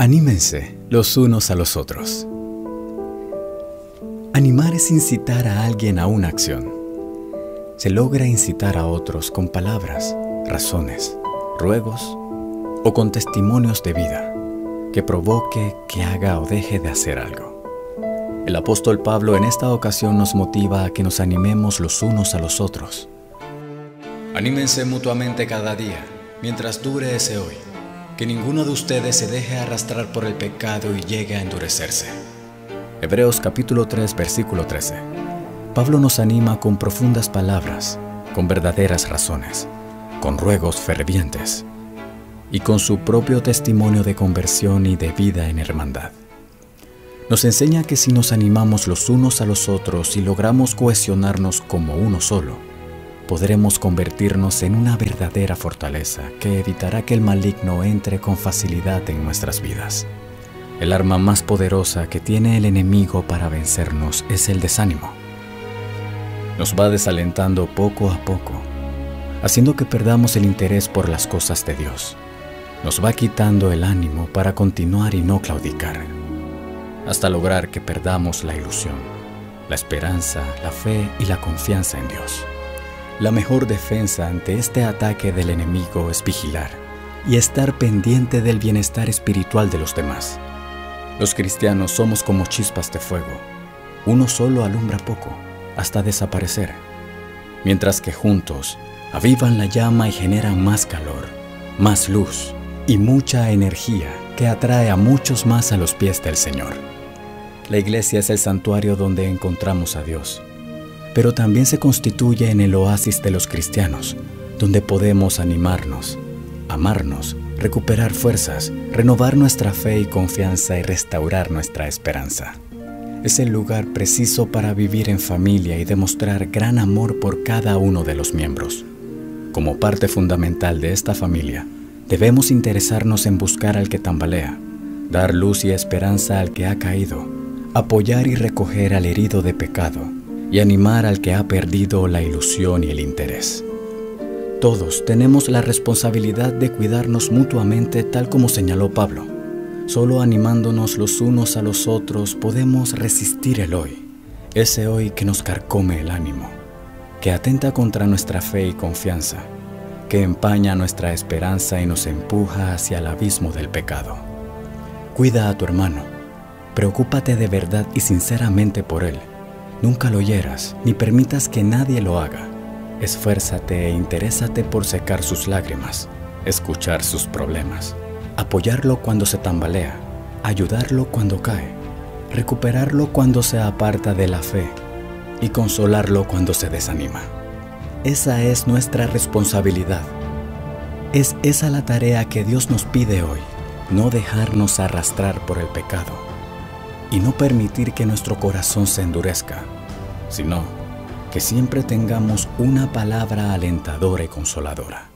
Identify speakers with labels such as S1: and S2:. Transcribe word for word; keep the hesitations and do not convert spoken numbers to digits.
S1: Anímense los unos a los otros. Animar es incitar a alguien a una acción. Se logra incitar a otros con palabras, razones, ruegos o con testimonios de vida que provoque que haga o deje de hacer algo. El apóstol Pablo en esta ocasión nos motiva a que nos animemos los unos a los otros. Anímense mutuamente cada día, mientras dure ese hoy, que ninguno de ustedes se deje arrastrar por el pecado y llegue a endurecerse. Hebreos capítulo tres, versículo trece. Pablo nos anima con profundas palabras, con verdaderas razones, con ruegos fervientes y con su propio testimonio de conversión y de vida en hermandad. Nos enseña que si nos animamos los unos a los otros y logramos cohesionarnos como uno solo, podremos convertirnos en una verdadera fortaleza que evitará que el maligno entre con facilidad en nuestras vidas. El arma más poderosa que tiene el enemigo para vencernos es el desánimo. Nos va desalentando poco a poco, haciendo que perdamos el interés por las cosas de Dios. Nos va quitando el ánimo para continuar y no claudicar, hasta lograr que perdamos la ilusión, la esperanza, la fe y la confianza en Dios. La mejor defensa ante este ataque del enemigo es vigilar y estar pendiente del bienestar espiritual de los demás. Los cristianos somos como chispas de fuego. Uno solo alumbra poco, hasta desaparecer, mientras que juntos avivan la llama y generan más calor, más luz y mucha energía que atrae a muchos más a los pies del Señor. La iglesia es el santuario donde encontramos a Dios, pero también se constituye en el oasis de los cristianos, donde podemos animarnos, amarnos, recuperar fuerzas, renovar nuestra fe y confianza y restaurar nuestra esperanza. Es el lugar preciso para vivir en familia y demostrar gran amor por cada uno de los miembros. Como parte fundamental de esta familia, debemos interesarnos en buscar al que tambalea, dar luz y esperanza al que ha caído, apoyar y recoger al herido de pecado y animar al que ha perdido la ilusión y el interés. Todos tenemos la responsabilidad de cuidarnos mutuamente tal como señaló Pablo. Solo animándonos los unos a los otros podemos resistir el hoy, ese hoy que nos carcome el ánimo, que atenta contra nuestra fe y confianza, que empaña nuestra esperanza y nos empuja hacia el abismo del pecado. Cuida a tu hermano, preocúpate de verdad y sinceramente por él. Nunca lo hieras, ni permitas que nadie lo haga. Esfuérzate e interésate por secar sus lágrimas, escuchar sus problemas, apoyarlo cuando se tambalea, ayudarlo cuando cae, recuperarlo cuando se aparta de la fe y consolarlo cuando se desanima. Esa es nuestra responsabilidad. Es esa la tarea que Dios nos pide hoy, no dejarnos arrastrar por el pecado y no permitir que nuestro corazón se endurezca, sino que siempre tengamos una palabra alentadora y consoladora.